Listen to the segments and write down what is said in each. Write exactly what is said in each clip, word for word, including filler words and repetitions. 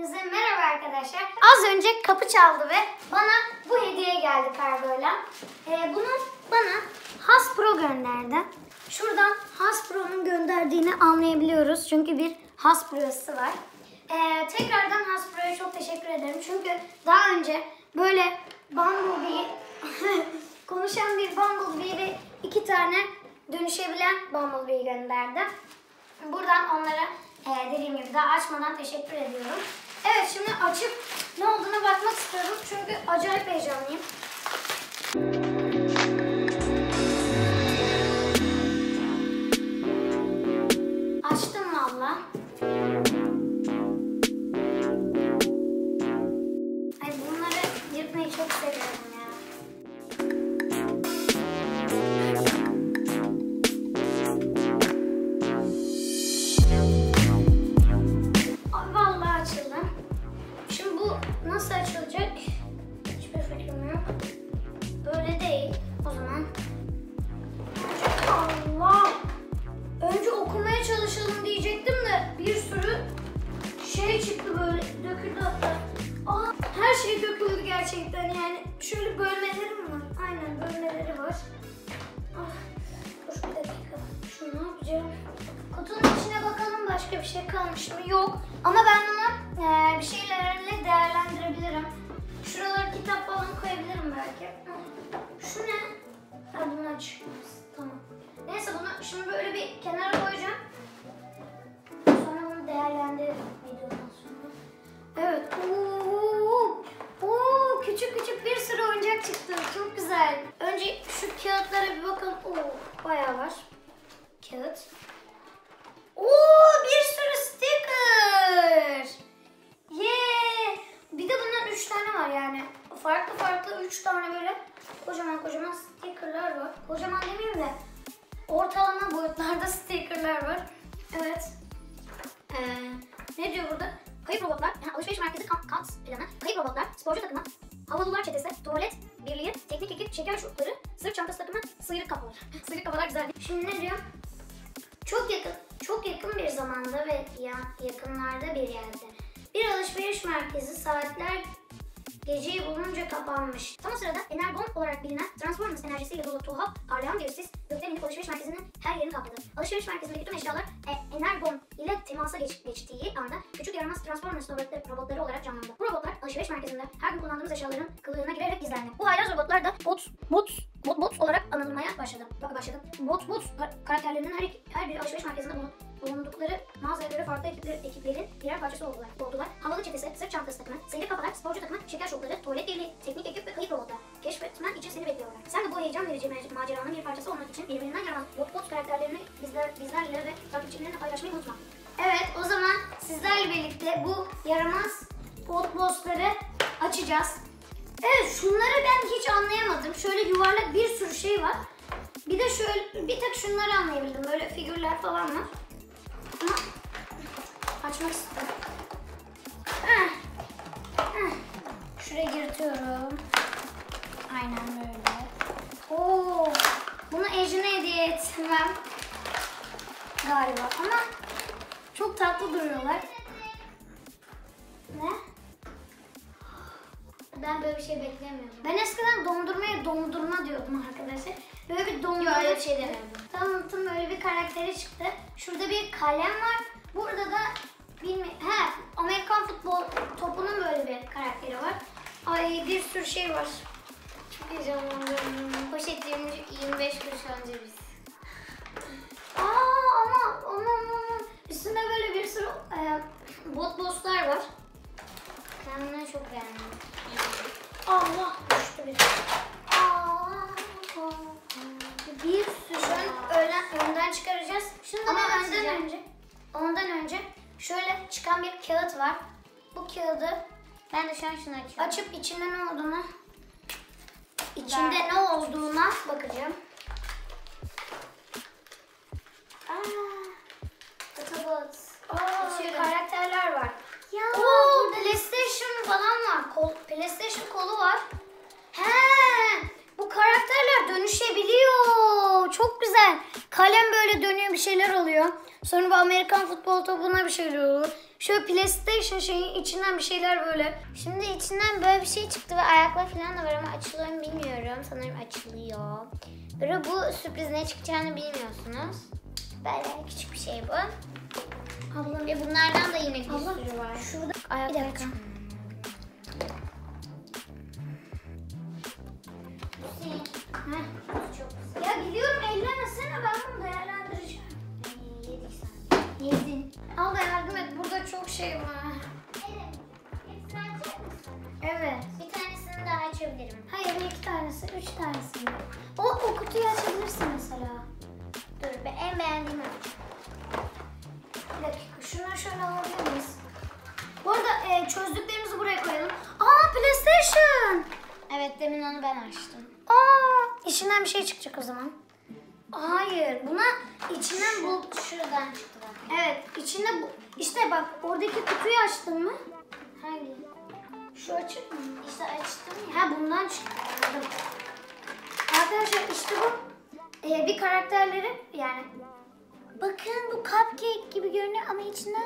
Hepinize merhaba arkadaşlar. Az önce kapı çaldı ve bana bu hediye geldi kargoyla. Ee, bunu bana Hasbro gönderdi. Şuradan Hasbro'nun gönderdiğini anlayabiliyoruz. Çünkü bir Hasbro'su var. Ee, tekrardan Hasbro'ya çok teşekkür ederim. Çünkü daha önce böyle Bumblebee, konuşan bir Bumblebee ve iki tane dönüşebilen Bumblebee gönderdi. Buradan onlara e, dediğim gibi daha açmadan teşekkür ediyorum. Evet, şimdi açıp ne olduğuna bakmak istiyorum. Çünkü acayip heyecanlıyım. Açtım valla. Ay, bunları yırtmayı çok seviyorum ya. Vallahi açıldı. Şimdi bu nasıl açılacak? Hiçbir fikrim yok. Böyle değil. O zaman. Allah! Önce okumaya çalışalım diyecektim de bir sürü şey çıktı, böyle döküldü hatta. Aa, her şey döküldü gerçekten yani. Şöyle bölmeleri mi var? Aynen, bölmeleri var. Ah, dur bir dakika. Şunu ne yapacağım? Kutunun içine bakalım, başka bir şey kalmış mı? Yok. Ama ben bunu e, bir şeylerle değerlendirebilirim. Şuralara kitap falan koyabilirim belki. Şu ne? Ha, bunu açıyoruz. Tamam. Neyse, bunu şimdi böyle bir kenara koyacağım. Sonra bunu değerlendiririm videodan sonra. Evet. Oo, oo, küçük küçük bir sürü oyuncak çıktı. Çok güzel. Önce şu kağıtlara bir bakalım. Oo, bayağı var. Kağıt. Oo, bir sürü sticker. Yeah. Bir de bundan üç tane var yani. Farklı farklı üç tane böyle kocaman kocaman stickerlar var. Kocaman demeyeyim de ortalama boyutlarda stickerlar var. Evet. Ee, ne diyor burada? Kayıp robotlar, yani alışveriş merkezi kamp, kamp planı, kayıp robotlar, sporcu takımı, havalılar çetesi, tuvalet birliği, teknik ekip, şeker şutları, sırt çantası takımı, sıyrık kafalar. Sıyrık kafalar güzel. Şimdi ne diyor? Çok yakın, çok yakın bir zamanda ve ya, yakınlarda bir yerde bir alışveriş merkezi saatler geceyi bulunca kapanmış. Tam o sırada Energon olarak bilinen Transformers enerjisiyle dolu tuhaf, parlayan bir sis gökten inip alışveriş merkezinin her yerini kapladı. Alışveriş merkezindeki tüm eşyalar e, Energon ile temasa geç, geçtiği anda küçük yaramaz Transformers robotları, robotları olarak canlandı. Bu robotlar alışveriş merkezinde her gün kullandığımız eşyaların kılığına girerek gizlendi. Bu haylaz robotlar da bot, bot, bot, bot olarak anılmaya başladı. Bak başladı. Bot, bot karakterlerinin her, her bir alışveriş merkezinde bulundu. bulundukları mağazaya göre farklı ekipler, ekiplerin birer parçası oldular. oldular. Havalı çetesi, sırt çantası takımı, seyir kafalar, sporcu takımı, şeker şokları, tuvalet birliği, teknik ekip ve kayıp robotlar. Keşfetmen için seni bekliyorlar. Sen de bu heyecan verici maceranın bir parçası olmak için birbirinden yaran bot bot karakterlerini bizler, bizlerle ve takipçilerine paylaşmayı unutma. Evet, o zaman sizlerle birlikte bu yaramaz bot bossları açacağız. Evet, şunları ben hiç anlayamadım. Şöyle yuvarlak bir sürü şey var. Bir de şöyle bir tek şunları anlayabildim. Böyle figürler falan var. Ama açmak istiyorum. Heh. Heh. Şuraya yırtıyorum. Aynen böyle. Oo, bunu Ejin'e hediye etmem galiba ama çok tatlı duruyorlar. Ne? Ben böyle bir şey beklemiyordum. Ben eskiden dondurmaya dondurma diyordum arkadaşlar. Böyle bir dondurma. Yok, öyle bir şey demiyordum. Tanıtım böyle bir karakteri çıktı. Şurada bir kalem var. Burada da bilmiyorum. He, Amerikan futbol topunun böyle bir karakteri var. Ay, bir sürü şey var. Çok heyecanlandım. Poşet yirmi beş kuruş önce biz. Aa, ama ama ama üstünde böyle bir sürü e, bot bosslar var. Ben bunları çok beğendim. Allah, düştü bir. Aa, bir sürü önden, önden çıkaracağız. Şunu ama önden önce, ondan önce şöyle çıkan bir kağıt var. Bu kağıdı Ben de şu an şunu açıyorum. açıp içinde ne olduğunu, içinde ben... ne olduğuna bakacağım. Aa, Autobot. Aa, karakterler var. Ya, oo, PlayStation falan var. Kol, PlayStation kolu var. He, bu karakterler dönüşebiliyor. Çok güzel. Kalem böyle dönüyor, bir şeyler oluyor. Sonra bu Amerikan futbol topuna bir şeyler oluyor. Şöyle PlayStation şeyin içinden bir şeyler böyle. Şimdi içinden böyle bir şey çıktı ve ayaklar falan da var ama açılıyor mu bilmiyorum. Sanırım açılıyor. Böyle bu sürpriz ne çıkacağını bilmiyorsunuz. Böyle küçük bir şey bu. Abla, Ve bunlardan da yine bir abla, sürü var. şurada Ayaklar bir dakika. çıkıyor. Heh. Çok güzel. Ya biliyorum, ellemesene, ben bunu değerlendireceğim. Ay, yedik sanki. Yedin. Abla yardım et, burada çok şey var. Evet. Hepsini açacak mısın? Evet. Bir tanesini daha açabilirim. Hayır, iki tanesi, üç tanesi. O, o kutuyu açabilirsin mesela. Dur be, en beğendiğimi açacağım. Bir dakika, şunları şöyle alabilir miyiz? Bu arada e, çözdüklerimizi buraya koyalım. Aa, PlayStation! Evet, demin onu ben açtım. Aa, içinden bir şey çıkacak o zaman. Hayır, buna içinden bu... Şuradan çıktı bak. Evet, içinde bu... İşte bak, oradaki kutuyu açtın mı? Hangi? Şu açık mı? İşte açtım ya. Ha, bundan çıktı. Anladım. Arkadaşlar işte bu e, bir karakterleri, yani Bakın bu cupcake gibi görünüyor ama içinden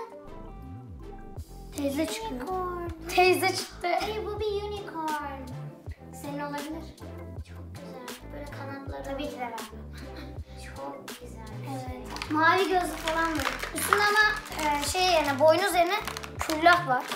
teyze çıkıyor. unicorn. Teyze çıktı. Hayır, bu bir unicorn. Senin olabilir. Çok güzel. Böyle kanatları. Tabii ki de ben. Çok güzel. Evet. Mavi gözlü falan var. Üstünde ama e, şey yerine, boynuz yerine küllah var.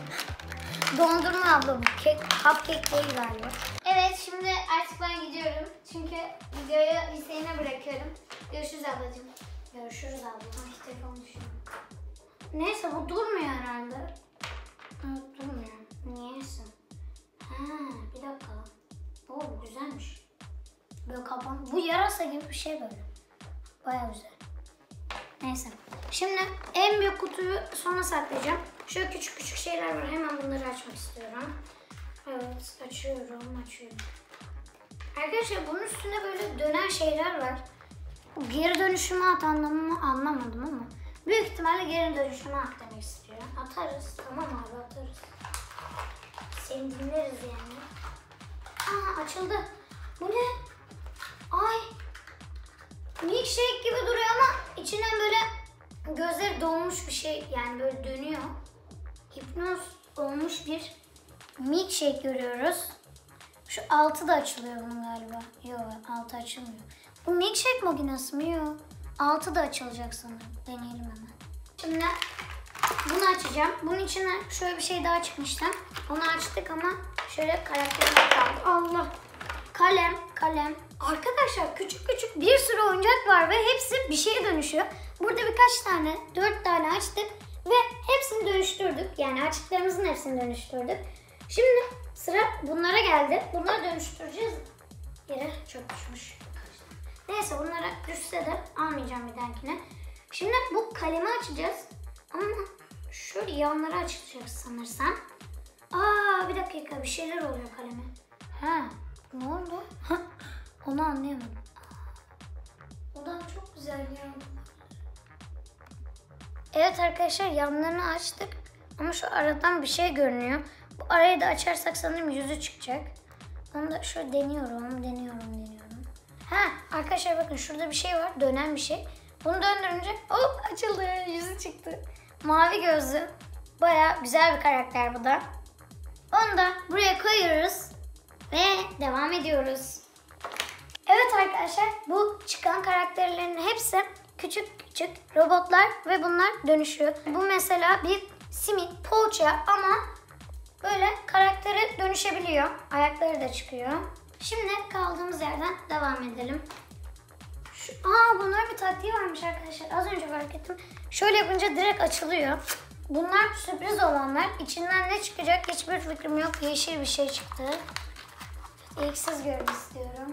Dondurma abla bu. Kek, cupcake değil galiba. Evet, şimdi artık ben gidiyorum. Çünkü videoyu Hüseyin'e bırakıyorum. Görüşürüz ablacığım. Görüşürüz abla. Ay, telefon düşüyor. Neyse, bu durmuyor herhalde. Evet, durmuyor. Niyeyse. Ha, bir dakika. Oo, bu güzelmiş. Böyle kapan. Bu yarasa gibi bir şey böyle. Baya güzel. Neyse. Şimdi en büyük kutuyu sona saklayacağım. Şöyle küçük küçük şeyler var. Hemen bunları açmak istiyorum. Evet, açıyorum, açıyorum. Arkadaşlar bunun üstünde böyle dönen şeyler var. Geri dönüşüme at anlamını anlamadım ama büyük ihtimalle geri dönüşüme at demek istiyor. Atarız. Tamam abi, atarız. Seni dinleriz yani. Aa, açıldı. Bu ne? Ay. Milkshake gibi duruyor ama içinden böyle gözleri dolmuş bir şey, yani böyle dönüyor. Hipnoz olmuş bir milkshake görüyoruz. Şu altı da açılıyor bunun galiba. Yok, altı açılmıyor. Bu milkshake makinesi mi? Yok. Altı da açılacak sanırım. Deneyelim hemen. Şimdi bunu açacağım. Bunun içine şöyle bir şey daha çıkmıştı. Onu açtık ama şöyle karakterler kaldı. Allah. Kalem, kalem. Arkadaşlar küçük küçük bir sürü oyuncak var ve hepsi bir şeye dönüşüyor. Burada birkaç tane, dört tane açtık ve hepsini dönüştürdük. Yani açtıklarımızın hepsini dönüştürdük. Şimdi sıra bunlara geldi. Bunları dönüştüreceğiz. Yere çok düşmüş. Neyse, bunlara düşse de almayacağım bir dahakine. Şimdi bu kalemi açacağız. Ama şöyle yanları açılacak sanırsam. Aa, bir dakika, bir şeyler oluyor kaleme. Ha, ne oldu? Onu anlayamadım. O da çok güzel ya. Evet arkadaşlar, yanlarını açtık. Ama şu aradan bir şey görünüyor. Bu arayı da açarsak sanırım yüzü çıkacak. Onu da şöyle deniyorum, deniyorum, deniyorum. Ha arkadaşlar, bakın şurada bir şey var, dönen bir şey. Bunu döndürünce hop açıldı, yüzü çıktı. Mavi gözlü, baya güzel bir karakter bu da. Onu da buraya koyuyoruz ve devam ediyoruz. Evet arkadaşlar, bu çıkan karakterlerin hepsi küçük küçük robotlar ve bunlar dönüşüyor. Bu mesela bir simit, poğaça ama böyle karaktere dönüşebiliyor. Ayakları da çıkıyor. Şimdi kaldığımız yerden devam edelim. Şu, aa bunların bir taktiği varmış arkadaşlar. Az önce fark ettim. Şöyle yapınca direkt açılıyor. Bunlar sürpriz olanlar. İçinden ne çıkacak hiçbir fikrim yok. Yeşil bir şey çıktı. İlk siz görün istiyorum.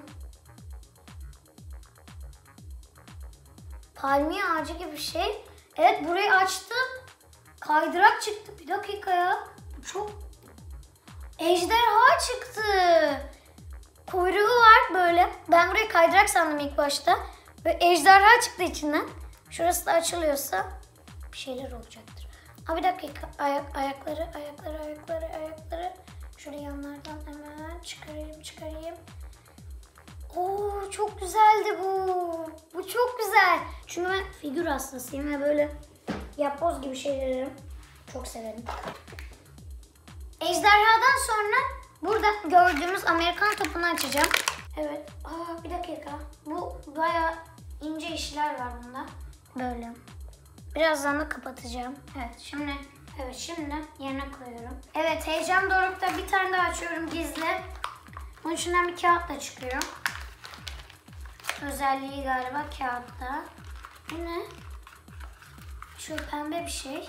Palmiye ağacı gibi bir şey. Evet, burayı açtım. Kaydırak çıktı. Bir dakika ya. Çok... Ejderha çıktı. Kuyruğu var böyle. Ben burayı kaydırak sandım ilk başta. Ve ejderha çıktı içinden. Şurası da açılıyorsa bir şeyler olacaktır. Aa, bir dakika. Ayak, ayakları, ayakları, ayakları, ayakları. Şöyle yanlardan hemen çıkarayım, çıkarayım. Oo, çok güzeldi bu. Bu çok güzel. Çünkü ben figür hastasıyım ve böyle yapboz gibi şeyleri çok severim. Ejderhadan sonra burada gördüğümüz Amerikan topunu açacağım. Evet. Aa, bir dakika. Bu bayağı ince işler var bunda. Böyle. Birazdan da kapatacağım. Evet şimdi evet şimdi yerine koyuyorum. Evet heyecan dorukta bir tane daha açıyorum gizli. Bunun içinden bir kağıt da çıkıyor. Özelliği galiba kağıtta. Bu ne? Şu pembe bir şey.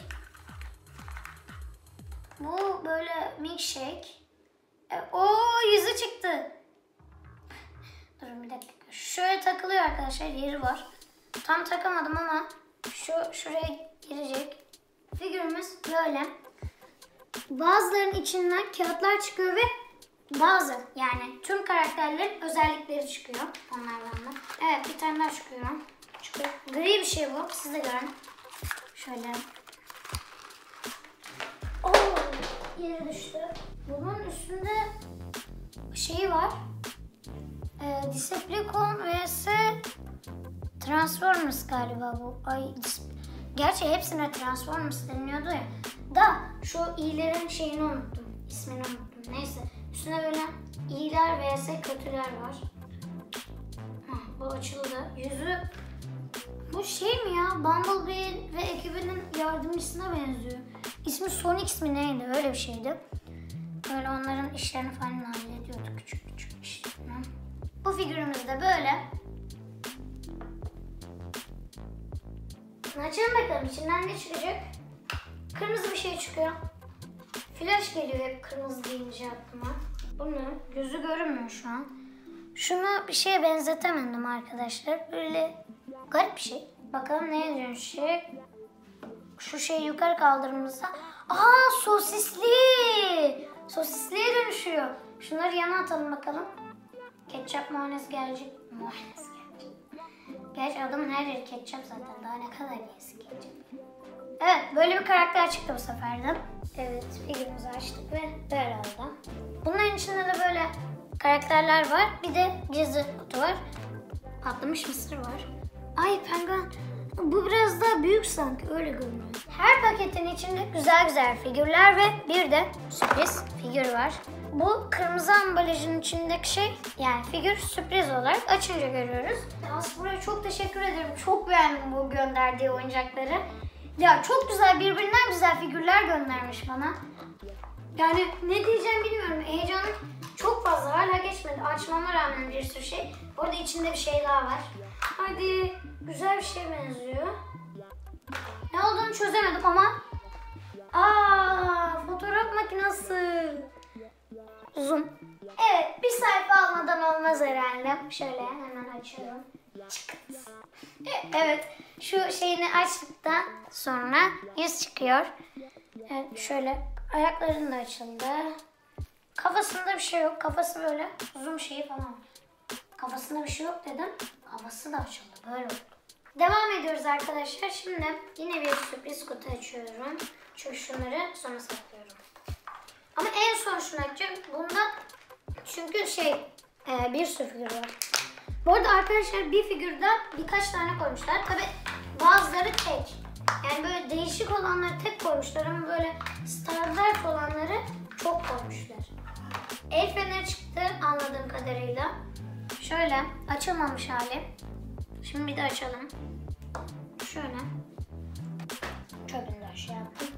Bu böyle milkshake. E, o yüzü çıktı. Durun bir dakika. Şöyle takılıyor arkadaşlar. Yeri var. Tam takamadım ama şu şuraya girecek. Figürümüz böyle. Bazılarının içinden kağıtlar çıkıyor ve bazı yani tüm karakterlerin özellikleri çıkıyor onlardan da. Evet bir tane daha çıkıyor. Çıkıyor. Gri bir şey bu. Siz de görün. Şöyle. Oo, yere düştü. Bunun üstünde şeyi var. Ee, Decepticon vs Transformers galiba bu. Ay, gerçi hepsine Transformers deniliyordu ya. Da şu iyilerin şeyini unuttum. İsmini unuttum. Neyse. Üstüne böyle iyiler vs kötüler var. Heh, bu açıldı. Yüzü bu şey mi ya? Bumblebee ve ekibinin yardımcısına benziyor. İsmi Sonic mi neydi? Öyle bir şeydi. Böyle onların işlerini falan hallediyordu. Küçük küçük işlerini. Bu figürümüz de böyle. Açalım bakalım içinden ne çıkacak. Kırmızı bir şey çıkıyor. Flash geliyor hep kırmızı deyince aklıma. Bunu gözü görünmüyor şu an. Şunu bir şeye benzetemedim arkadaşlar. Böyle garip bir şey. Bakalım neye dönüşecek. Şu şeyi yukarı kaldırdığımızda. Aa sosisli. Sosisliye dönüşüyor. Şunları yana atalım bakalım. Ketçap mayonez gelecek. Mayonez gelecek. Gerçi adamın her yeri ketçap zaten. Daha ne kadar yiyesi ketçap. Evet böyle bir karakter çıktı bu seferden. Evet figürümüzü açtık ve böyle oldu. Bunların içinde de böyle karakterler var. Bir de gizli kutu var. Patlamış mısır var. Ay penguen. Bu biraz daha büyük sanki öyle görünüyor. Her paketin içinde güzel güzel figürler ve bir de sürpriz figür var. Bu kırmızı ambalajın içindeki şey yani figür sürpriz olarak açınca görüyoruz. Aslı'ya çok teşekkür ederim. Çok beğendim bu gönderdiği oyuncakları. Ya çok güzel birbirinden güzel figürler göndermiş bana. Yani ne diyeceğim bilmiyorum. Heyecanım çok fazla hala geçmedi. Açmama rağmen bir sürü şey. Orada içinde bir şey daha var. Hadi güzel bir şeye benziyor. Ne olduğunu çözemedim ama. Aa, fotoğraf makinesi. Zoom. Evet bir sayfa almadan olmaz herhalde. Şöyle hemen açıyorum. Evet şu şeyini açtıktan sonra yüz çıkıyor. Evet şöyle ayakların da açıldı. Kafasında bir şey yok. Kafası böyle uzun şeyi falan. Kafasında bir şey yok dedim. Kafası da açıldı. Böyle oldu. Devam ediyoruz arkadaşlar. Şimdi yine bir sürpriz kutu açıyorum. Çünkü şunları sonra saklıyorum. Ama en son şunu açacağım. Bunda çünkü şey e, bir sürü figür var. Bu arada arkadaşlar bir figürden birkaç tane koymuşlar. Tabi bazıları tek. Yani böyle değişik olanları tek koymuşlar ama böyle standart olanları çok koymuşlar. El feneri çıktı anladığım kadarıyla. Şöyle açılmamış hali. Şimdi bir de açalım. Şöyle. Çöpünü de aşağı yaptım.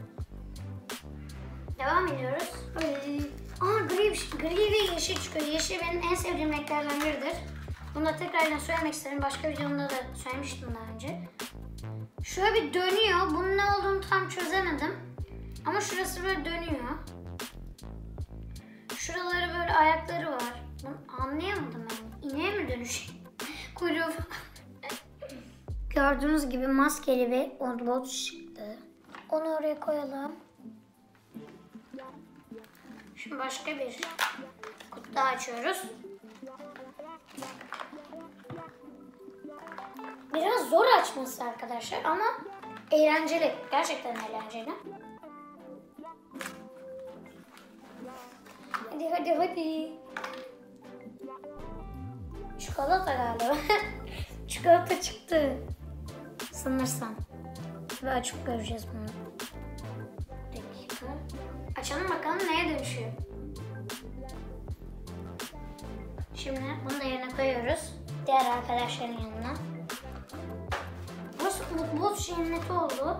Devam ediyoruz. Ay. Aa gri, gri ve yeşil çıkıyor. Yeşil benim en sevdiğim renklerden biridir. Bunu da tekrardan söylemek isterim. Başka videomda da söylemiştim daha önce. Şöyle bir dönüyor. Bunun ne olduğunu tam çözemedim. Ama şurası böyle dönüyor. Şuraları böyle ayakları var. Bunu anlayamadım ben. İneğe mi dönüşüyor? Kuyruğu. Gördüğünüz gibi maskeli bir Autobot çıktı. Onu oraya koyalım. Şimdi başka bir kutu daha açıyoruz. Biraz zor açması arkadaşlar ama eğlenceli. Gerçekten eğlenceli. Hadi hadi hadi. çikolata galiba. Çikolata çıktı. Sanırsam. Ve açıp göreceğiz bunu. Bir dakika. Açalım bakalım neye dönüşüyor. Şimdi bunu da yerine koyuyoruz. Diğer arkadaşların yanına. Buz, buz cenneti oldu.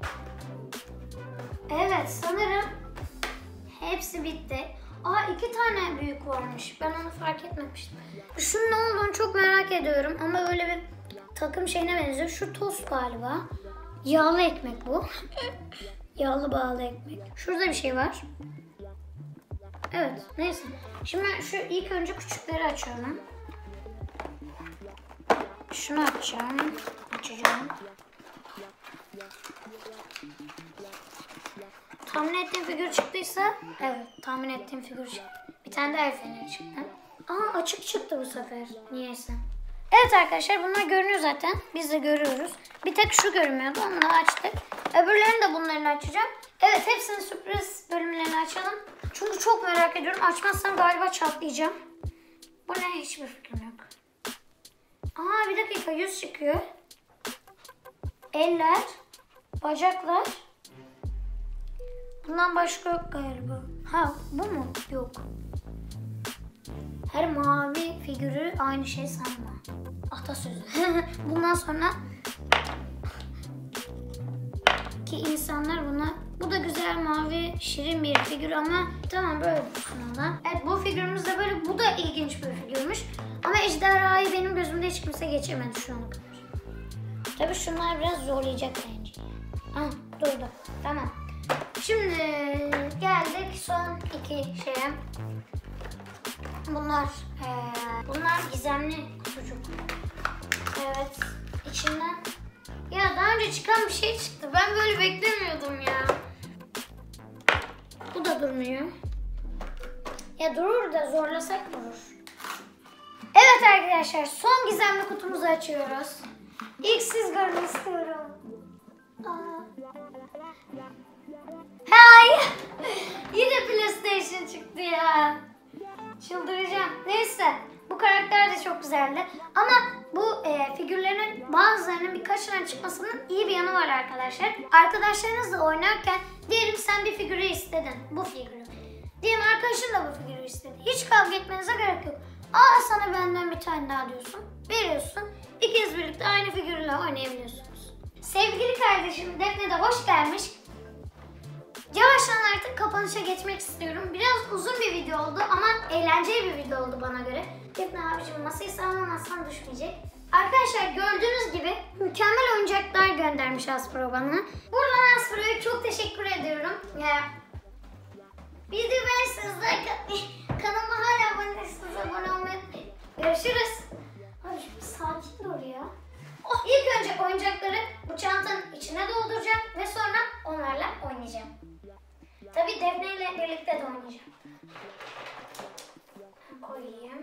Evet sanırım hepsi bitti. Aa iki tane büyük varmış. Ben onu fark etmemiştim. Şunun ne olduğunu çok merak ediyorum. Ama böyle bir takım şeyine benziyor. Şu tost galiba. Yağlı ekmek bu. Yağlı bağlı ekmek. Şurada bir şey var. Evet neyse. Şimdi ben şu ilk önce küçükleri açıyorum. Şunu açacağım. Açacağım. Tahmin ettiğim figür çıktıysa, evet tahmin ettiğim figür çıktı. Bir tane de el feneri çıktı. Aa açık çıktı bu sefer. Niyeyse. Evet arkadaşlar bunlar görünüyor zaten. Biz de görüyoruz. Bir tek şu görünmüyordu. Onu da açtık. Öbürlerini de bunların açacağım. Evet hepsinin sürpriz bölümlerini açalım. Çünkü çok merak ediyorum. Açmazsam galiba çatlayacağım. Bu ne? Hiçbir fikrim yok. Aa bir dakika yüz çıkıyor. Eller. Bacaklar. Bundan başka yok galiba. Ha bu mu? Yok. Her mavi figürü aynı şey sanma. Atasözü. Bundan sonra ki insanlar buna bu da güzel mavi şirin bir figür ama tamam böyle dursun ona. Evet bu figürümüz de böyle bu da ilginç bir figürmüş. Ama ejderhayı benim gözümde hiç kimse geçemedi şu ana kadar. Tabii şunlar biraz zorlayacak bence. Ah durdu. Tamam. Şimdi geldik son iki şeye. Bunlar ee, bunlar gizemli kutucuk. Evet. İçinden ya daha önce çıkan bir şey çıktı. Ben böyle beklemiyordum ya. Bu da durmuyor. Ya durur da zorlasak durur. Evet arkadaşlar son gizemli kutumuzu açıyoruz. İlk siz görün istiyorum. Aa. Hay! Yine PlayStation çıktı ya. Çıldıracağım. Neyse bu karakter de çok güzeldi. Ama bu e, figürlerin bazılarının birkaçından çıkmasının iyi bir yanı var arkadaşlar. Arkadaşlarınızla oynarken diyelim sen bir figürü istedin. Bu figürü. Diyelim arkadaşın da bu figürü istedi. Hiç kavga etmenize gerek yok. Aa sana benden bir tane daha diyorsun. Veriyorsun. İkiniz birlikte aynı figürle oynayabiliyorsunuz. Sevgili kardeşim Defne de hoş gelmiş. Yavaştan artık kapanışa geçmek istiyorum. Biraz uzun bir video oldu ama eğlenceli bir video oldu bana göre. Defne abicim masayı sallamazsan düşmeyecek. Arkadaşlar gördüğünüz gibi mükemmel oyuncaklar göndermiş Hasbro bana. Buradan Hasbro'ya çok teşekkür ediyorum. Ya, videoyu beğenirseniz like atmayı, kanalıma hala abone değilseniz abone olmayı unutmayın. Görüşürüz. Abi sakin dur ya. Oh, ilk önce oyuncakları bu çantanın içine dolduracağım ve sonra onlarla oynayacağım. Tabii Defne ile birlikte de oynayacağım. Koyayım.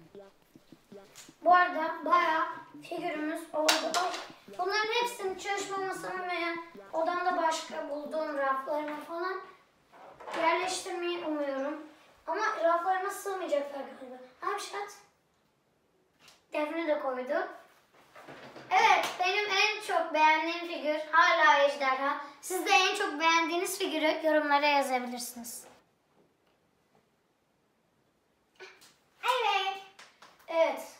Bu arada bayağı figürümüz oldu. Ay, bunların hepsini çalışma masama veya odamda başka bulduğum raflarıma falan yerleştirmeyi umuyorum. Ama raflarıma sığmayacaklar galiba. Hamşat. Defne de koydu. Evet, benim en çok beğendiğim figür hala ejderha. Siz de en çok beğendiğiniz figürü yorumlara yazabilirsiniz. Evet. Evet.